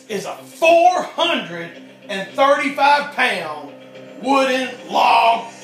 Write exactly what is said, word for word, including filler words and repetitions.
is a four hundred thirty-five pound wooden log